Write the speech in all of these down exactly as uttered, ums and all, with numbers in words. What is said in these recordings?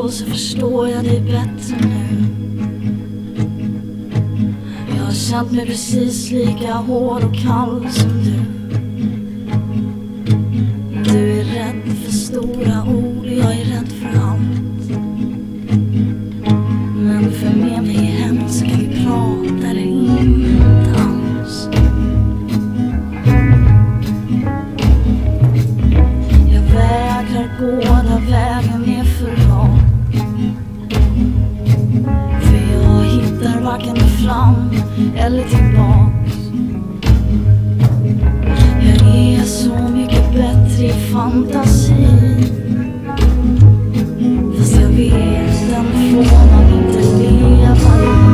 då så förstår jag dig bättre nu. Jag har känt mig precis lika hård och kall som du. Du är rädd för stora ord, jag är rädd för allt. Men för med mig hem så kan vi prata eller inte alls. Jag vägrar gå där vägen är för rak. För jag hittar varken fram eller tillbaks. Jag är så mycket bättre i fantasi. Fast jag vet den får man inte leva i.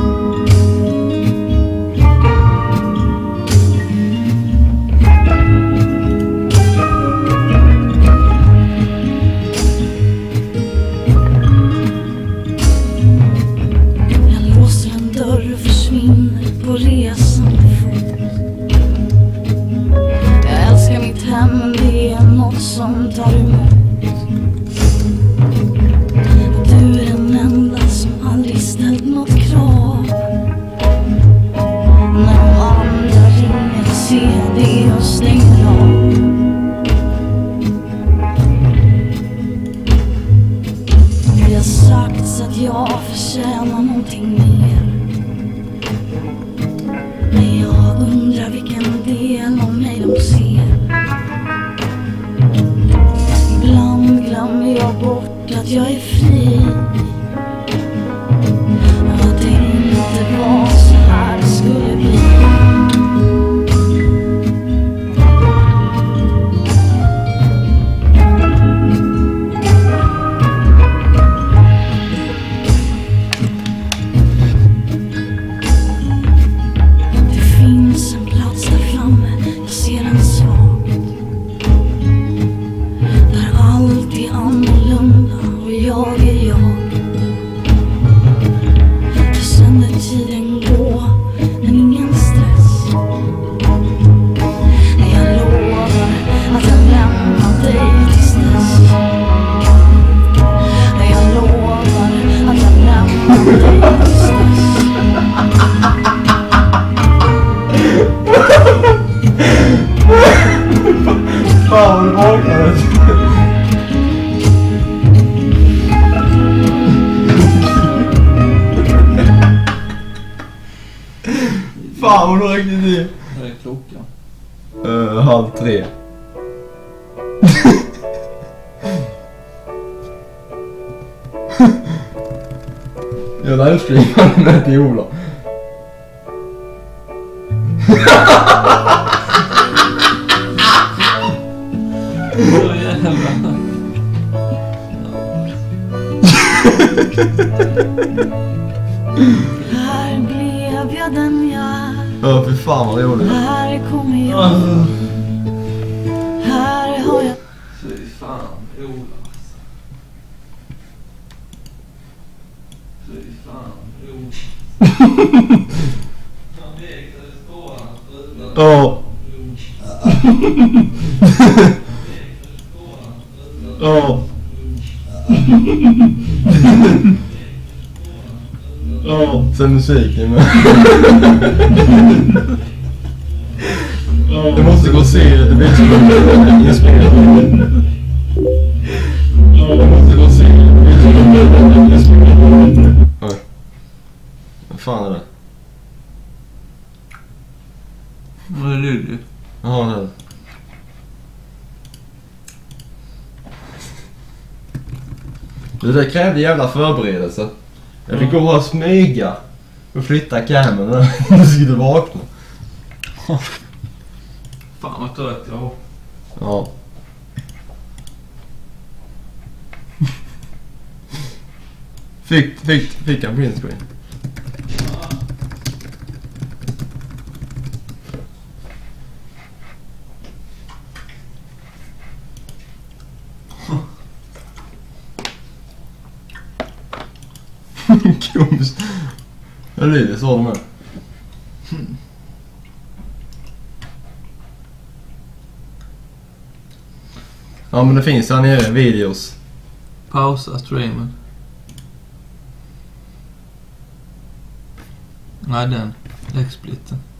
Jag låser en dörr och försvinner på resan fort. Jag älskar mitt hem, men det är något som tar emot. Du är den enda som aldrig ställt något krav. När de andra ringer ser det och stänger av. Det har sagts att jag förtjänar någonting mer. Men jag undrar vilken del av mig de ser. Ibland glömmer jag bort att jag är fri. Och att det inte var så här det skulle bli. Det finns en plats där framme, jag ser den svagt. Där allt är annorlunda och jag är jag. Jag känner tiden gå, men ingen stress. Jag lovar att jag lämnar dig tills dess. Jag lovar att jag lämnar dig tills dess. Fan vad vaknade. Fan vad riktigt det. Vad är klockan? Uh, halv tre. Jag livestreamade med till Ola. Åh jävlar. Här blev jag den jag är. Ja, för fan vad roligt. Här kommer jag. Här har jag. Fy fan, Ola. Fy fan, Ola. Han vet att det står han. Ja. Ja. Ja, sen musiken med. Jag måste gå och se videon inspelad. Jag måste gå och se videon inspelad. Oj. Vad fan är det? Vad är det? Jaha, det är. Det där krävde jävla förberedelse. Jag fick gå och smyga och flytta kameran när du skulle vakna. Fan vad trött jag var. Ja. Fick, fick, fick en printscreen. Komiskt. Ja, det är det så de är. Ja, men det finns här nere videos Pausa streamen. Nej, den. Läggsplitten.